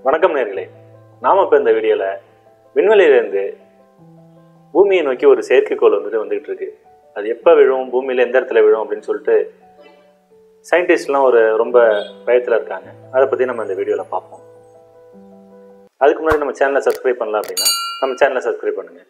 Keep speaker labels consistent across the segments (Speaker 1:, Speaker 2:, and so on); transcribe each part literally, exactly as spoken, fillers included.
Speaker 1: வணக்கம் நேயர்களே, நாம் இப்போ இந்த வீடியோவில் விண்வெளியிலேருந்து பூமியை நோக்கி ஒரு செயற்கைக்கோள் வந்துட்டு வந்துகிட்டு இருக்கு. அது எப்போ விழும், பூமியில் எந்த இடத்துல விழும் அப்படின்னு சொல்லிட்டு சயின்டிஸ்ட்லாம் ஒரு ரொம்ப பயத்தில் இருக்காங்க. அதை பற்றி நம்ம இந்த வீடியோவில் பார்ப்போம். அதுக்கு முன்னாடி நம்ம சேனலை சப்ஸ்கிரைப் பண்ணலாம் அப்படின்னா நம்ம சேனலை சப்ஸ்கிரைப் பண்ணுங்கள்.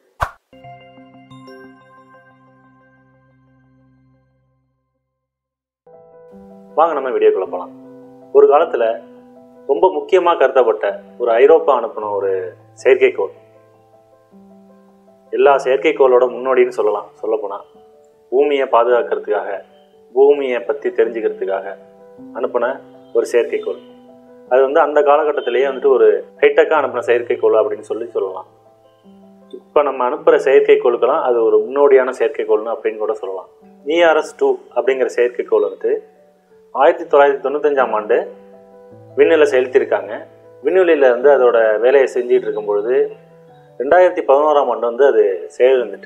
Speaker 1: வாங்க நம்ம வீடியோக்குள்ளே போகலாம். ஒரு காலத்தில் ரொம்ப முக்கியமாக கருதப்பட்ட ஒரு ஐரோப்பா அனுப்பின ஒரு செயற்கைக்கோள், எல்லா செயற்கைக்கோளோட முன்னோடின்னு சொல்லலாம். சொல்லப்போனால் பூமியை பாதுகாக்கிறதுக்காக, பூமியை பற்றி தெரிஞ்சுக்கிறதுக்காக அனுப்பின ஒரு செயற்கைக்கோள். அது வந்து அந்த காலகட்டத்திலேயே வந்துட்டு ஒரு ஹைடெக்காக அனுப்பின செயற்கைக்கோள் அப்படின்னு சொல்லி சொல்லலாம். இப்போ நம்ம அனுப்புகிற செயற்கைக்கோளுக்கெல்லாம் அது ஒரு முன்னோடியான செயற்கைக்கோள்னு அப்படின்னு கூட சொல்லலாம். இஆர்எஸ் டூ அப்படிங்கிற செயற்கைக்கோள் வந்துட்டு ஆயிரத்தி தொள்ளாயிரத்தி தொண்ணூத்தஞ்சாம் ஆண்டு விண்ணில் செலுத்தியிருக்காங்க. விண்வெளியில் வந்து அதோட வேலையை செஞ்சுட்டு இருக்கும்பொழுது ரெண்டாயிரத்தி பதினோராம் ஆண்டு வந்து அது செயலிழந்துட்டு,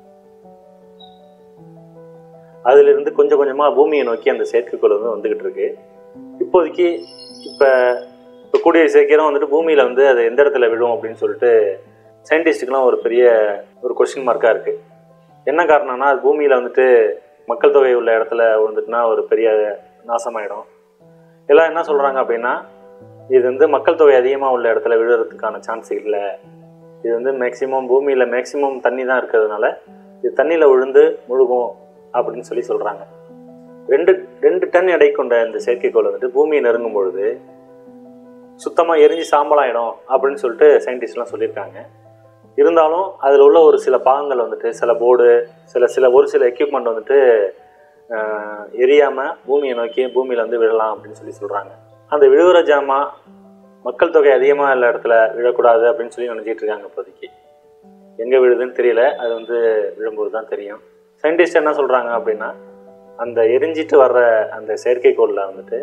Speaker 1: அதிலிருந்து கொஞ்சம் கொஞ்சமாக பூமியை நோக்கி அந்த செயற்கைக்கோள் வந்து வந்துக்கிட்டு இருக்கு. இப்போதைக்கு இப்போ இப்போ கூடிய சீக்கிரம் வந்துட்டு பூமியில் வந்து அது எந்த இடத்துல விழும் அப்படின்னு சொல்லிட்டு சயின்டிஸ்ட்டுக்கெலாம் ஒரு பெரிய ஒரு கொஸ்டின் மார்க்காக இருக்குது. என்ன காரணம்னா, அது பூமியில் வந்துட்டு மக்கள் தொகை உள்ள இடத்துல விழுந்துட்டுனா ஒரு பெரிய நாசமாயிடும். எல்லாம் என்ன சொல்கிறாங்க அப்படின்னா, இது வந்து மக்கள் தொகை அதிகமாக உள்ள இடத்துல விழுறதுக்கான சான்ஸ் இல்லை, இது வந்து மேக்சிமம் பூமியில் மேக்சிமம் தண்ணி தான் இருக்கிறதுனால இது தண்ணியில் விழுந்து முழுகும் அப்படின்னு சொல்லி சொல்கிறாங்க. ரெண்டு ரெண்டு டன் எடை கொண்ட இந்த செயற்கைக்கோள் வந்துட்டு பூமியை நெருங்கும் பொழுது சுத்தமாக எரிஞ்சு சாம்பலாயிடும் அப்படின்னு சொல்லிட்டு சயின்டிஸ்ட்லாம் சொல்லியிருக்காங்க. இருந்தாலும் அதில் உள்ள ஒரு சில பாகங்கள் வந்துட்டு, சில போர்டு, சில சில ஒரு சில எக்யூப்மெண்ட் வந்துட்டு எரியாமல் பூமியை நோக்கி பூமியில் வந்து விழலாம் அப்படின்னு சொல்லி சொல்கிறாங்க. அந்த விழுகிற ஜாமா மக்கள் தொகை அதிகமாக உள்ள இடத்துல விழக்கூடாது அப்படின்னு சொல்லி நினச்சிட்டு இருக்காங்க. இப்போதைக்கு எங்கே விழுதுன்னு தெரியல, அது வந்து விழும்போது தான் தெரியும். சயின்டிஸ்ட் என்ன சொல்கிறாங்க அப்படின்னா, அந்த எரிஞ்சிட்டு வர்ற அந்த செயற்கைக்கோளில் வந்துட்டு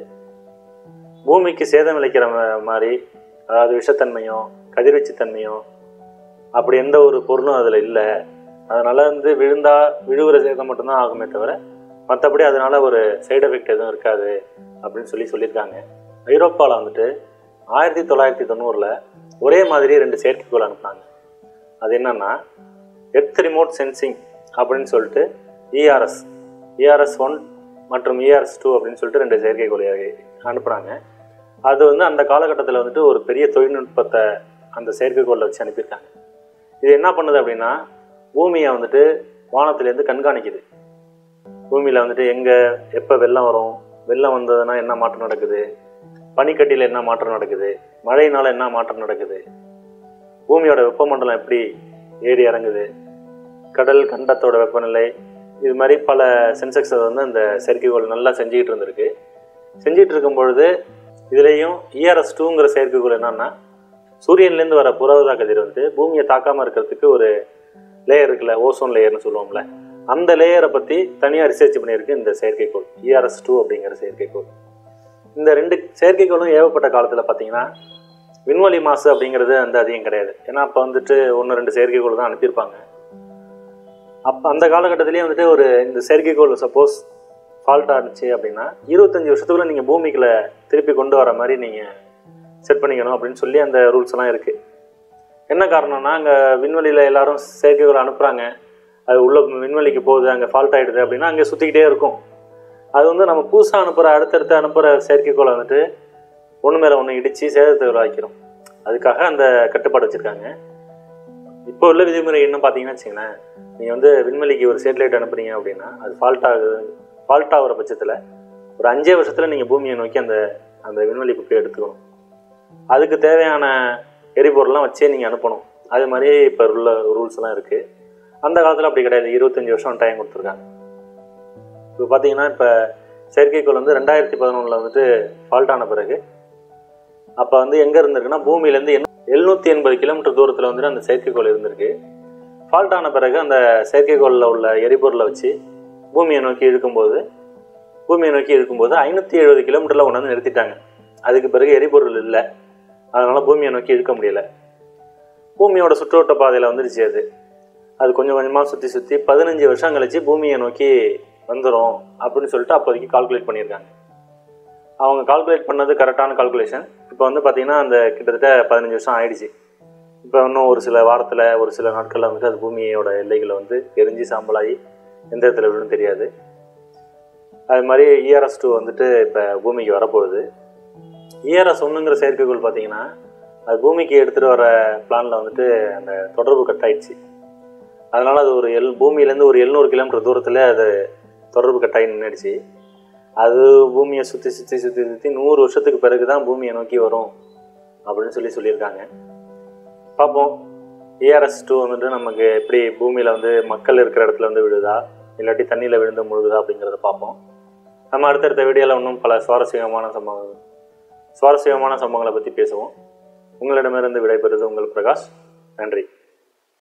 Speaker 1: பூமிக்கு சேதம் விளைக்கிற மாதிரி, அதாவது விஷத்தன்மையோ கதிர்வீச்சுத்தன்மையோ அப்படி எந்த ஒரு பொருளும் அதில் இல்லை. அதனால் வந்து விழுந்தால் விழுகிற சேதம் மட்டும்தான் ஆகுமே தவிர மற்றபடி அதனால் ஒரு சைடு எஃபெக்ட் எதுவும் இருக்காது அப்படின்னு சொல்லி சொல்லியிருக்காங்க. ஐரோப்பாவில் வந்துட்டு ஆயிரத்தி தொள்ளாயிரத்தி தொண்ணூறில் ஒரே மாதிரி ரெண்டு செயற்கைக்கோள் அனுப்புனாங்க. அது என்னென்னா, எர்த் ரிமோட் சென்சிங் அப்படின்னு சொல்லிட்டு இஆர்எஸ் இஆர்எஸ் ஒன் மற்றும் இஆர்எஸ் டூ அப்படின்னு சொல்லிட்டு ரெண்டு செயற்கைக்கோள் அனுப்புனாங்க. அது வந்து அந்த காலகட்டத்தில் வந்துட்டு ஒரு பெரிய தொழில்நுட்பத்தை அந்த செயற்கைக்கோளில் வச்சு அனுப்பியிருக்காங்க. இது என்ன பண்ணுது அப்படின்னா, பூமியை வந்துட்டு வானத்திலேருந்து கண்காணிக்குது. பூமியில் வந்துட்டு எங்கே எப்போ வெள்ளம் வரும், வெள்ளம் வந்ததுன்னா என்ன மாற்றம் நடக்குது, பனிக்கட்டியில் என்ன மாற்றம் நடக்குது, மழையினால் என்ன மாற்றம் நடக்குது, பூமியோட வெப்பமண்டலம் எப்படி ஏறி இறங்குது, கடல் கண்டத்தோட வெப்பநிலை, இது மாதிரி பல சென்செக்ஸை வந்து அந்த செயற்கைக்கோள் நல்லா செஞ்சுக்கிட்டு இருந்திருக்கு. செஞ்சிகிட்டு இருக்கும் பொழுது இதுலேயும் இஆர்எஸ் டூங்கிற செயற்கைக்கோள் என்னன்னா, சூரியன்லேருந்து வர புறஊதா கதிர் வந்து பூமியை தாக்காமல் இருக்கிறதுக்கு ஒரு லேயர் இருக்குல்ல, ஓசோன் லேயர்னு சொல்லுவோம்ல, அந்த லேயரை பற்றி தனியாக ரிசர்ச் பண்ணியிருக்கு இந்த செயற்கைக்கோள் இஆர்எஸ் டூ அப்படிங்கிற செயற்கைக்கோள். இந்த ரெண்டு செயற்கைக்கோளும் ஏவப்பட்ட காலத்தில் பார்த்தீங்கன்னா விண்வெளி மாசு அப்படிங்கிறது வந்து அதிகம் கிடையாது. ஏன்னா அப்போ வந்துட்டு ஒன்று ரெண்டு செயற்கைக்கோள் தான் அனுப்பியிருப்பாங்க. அப்போ அந்த காலகட்டத்திலேயே வந்துட்டு ஒரு இந்த செயற்கைக்கோள் சப்போஸ் ஃபால்ட் ஆனிச்சு அப்படின்னா இருபத்தஞ்சி வருஷத்துக்குள்ள நீங்கள் பூமிக்குள்ள திருப்பி கொண்டு வர மாதிரி நீங்கள் செட் பண்ணிக்கணும் அப்படின்னு சொல்லி அந்த ரூல்ஸ் எல்லாம் இருக்குது. என்ன காரணம்னா, அங்கே விண்வெளியில் எல்லாரும் செயற்கைக்கோள் அனுப்புகிறாங்க, அது உள்ள விண்வெளிக்கு போகுது, அங்கே ஃபால்ட் ஆகிடுது அப்படின்னா அங்கே சுற்றிக்கிட்டே இருக்கும். அது வந்து நம்ம புதுசாக அனுப்புகிற அடுத்தடுத்து அனுப்புகிற செயற்கைக்கோளை வந்துட்டு ஒன்று மேலே ஒன்று இடித்து சேதத்தை விளைவிக்கிறோம். அதுக்காக அந்த கட்டுப்பாடு வச்சுருக்காங்க. இப்போ உள்ள விதிமுறை என்ன பார்த்தீங்கன்னா வச்சுங்களேன், நீங்கள் வந்து விண்வெளிக்கு ஒரு சேட்டலைட் அனுப்புறீங்க அப்படின்னா அது ஃபால்ட் ஆகுது ஃபால்ட் ஆகிற பட்சத்தில் ஒரு அஞ்சே வருஷத்தில் நீங்கள் பூமியை நோக்கி அந்த அந்த விண்வெளி குப்பையை எடுத்துக்கணும். அதுக்கு தேவையான எரிபொருள்லாம் வச்சே நீங்கள் அனுப்பணும். அது மாதிரி இப்போ உள்ள ரூல்ஸ் எல்லாம் இருக்குது. அந்த காலத்தில் அப்படி கிடையாது, இருபத்தஞ்சி வருஷம் டைம் கொடுத்துருக்காங்க. இப்போ பார்த்தீங்கன்னா, இப்போ செயற்கைக்கோள் வந்து ரெண்டாயிரத்தி பதினொன்றில் வந்துட்டு ஃபால்ட் ஆன பிறகு அப்போ வந்து எங்கே இருந்திருக்குன்னா, பூமியிலேருந்து எழுநூற்றி எண்பது கிலோமீட்டர் தூரத்தில் வந்துட்டு அந்த செயற்கைக்கோள் இருந்திருக்கு. ஃபால்ட் ஆன பிறகு அந்த செயற்கைக்கோளில் உள்ள எரிபொருளை வச்சு பூமியை நோக்கி இழுக்கும்போது பூமியை நோக்கி இழுக்கும்போது ஐநூற்றி எழுபது கிலோமீட்டரில் கொண்டு வந்து நிறுத்திட்டாங்க. அதுக்கு பிறகு எரிபொருள் இல்லை, அதனால் பூமியை நோக்கி இழுக்க முடியல. பூமியோட சுற்றோட்ட பாதையில் வந்துடுச்சு. அது அது கொஞ்சம் கொஞ்சமாக சுற்றி சுற்றி பதினஞ்சு வருஷம் கழிச்சு பூமியை நோக்கி வந்துடும் அப்படின்னு சொல்லிட்டு அப்போதைக்கு கால்குலேட் பண்ணியிருக்காங்க. அவங்க கால்குலேட் பண்ணது கரெக்டான கால்குலேஷன். இப்போ இப்போ வந்து பார்த்திங்கன்னா அந்த கிட்டத்தட்ட பதினஞ்சு வருஷம் ஆயிடுச்சு. இப்போ இன்னும் ஒரு சில வாரத்தில் ஒரு சில நாட்களில் வந்துட்டு அது பூமியோட எல்லைகளை வந்து எரிஞ்சு சாம்பலாகி எந்த இடத்துல விழுன்னு தெரியாது. அது மாதிரி இஆர்எஸ் டூ வந்துட்டு இப்போ பூமிக்கு வரப்போகுது. இஆர்எஸ் ஒன்றுங்கிற செயற்கைக்கோள் பார்த்திங்கன்னா அது பூமிக்கு எடுத்துகிட்டு வர பிளானில் வந்துட்டு அந்த தொடர்பு கட் ஆயிடுச்சு. அதனால் அது ஒரு எல் பூமியிலேருந்து ஒரு எழுநூறு கிலோமீட்டர் தூரத்தில் அது தொடர்பு கட்டாயி நின்றுடுச்சு. அது பூமியை சுற்றி சுற்றி சுற்றி சுற்றி நூறு வருஷத்துக்கு பிறகு தான் பூமியை நோக்கி வரும் அப்படின்னு சொல்லி சொல்லியிருக்காங்க. பார்ப்போம் இஆர்எஸ் டூ வந்துட்டு நமக்கு எப்படி பூமியில் வந்து மக்கள் இருக்கிற இடத்துல வந்து விழுதா இல்லாட்டி தண்ணியில் விழுந்து முழுகுதா அப்படிங்கிறத பார்ப்போம். நம்ம அடுத்தடுத்த வீடியோவில் இன்னும் பல சுவாரஸ்யமான சம்பவங்கள் சுவாரஸ்யமான சம்பவங்களை பற்றி பேசுவோம். உங்களிடமிருந்து விடைபெறுவது உங்கள் பிரகாஷ். நன்றி.